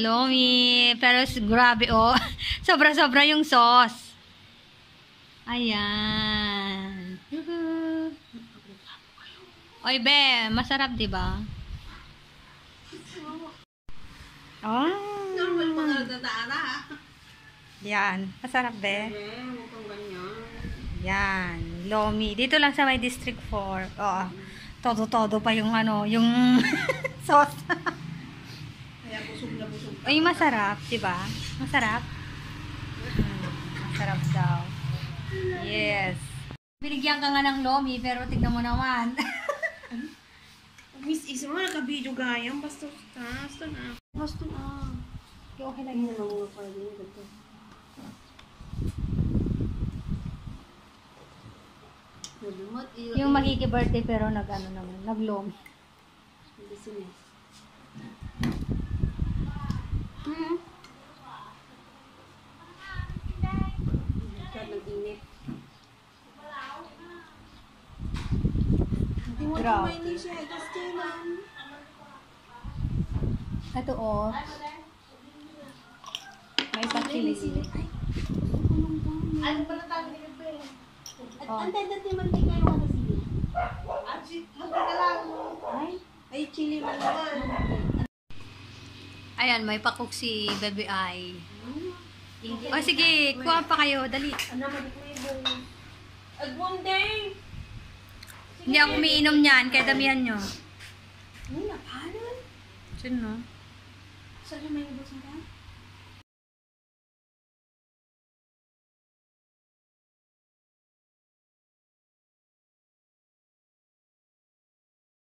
lomi. Pero grabe, oh. Sobra-sobra yung sauce. Ayan. Oy, be, masarap, di ba? Oh. Yan, masarap, be. Yan, lomi. Dito lang sa may District 4. Oo. Todo-todo pa yung ano, yung sauce. Ay, masarap, di ba? Masarap? Masarap daw. Yes. Binigyan ka nga ng lomi, pero tignan mo naman. Miss Isa mo, naka-video gayang. Basta na. Basta na. Okay lang yun. Yung makiki-birthday pero nag-ano naman, nag-lomi. Grabe. Ito oh. May pa-chili. Ano pa na tayo nila pa eh? Oh. Ang tenda naman din kayo ano sili? Magkaka lang. Ay, chili man naman. Ayan, may pakok si Baby Ay. O sige, kuha pa kayo, dali. Ano naman ko yung Agbundeng! Hindi ako umiinom niyan, kaya damihan nyo. Ano na, paano? Sino? Saan naman yung busang ka?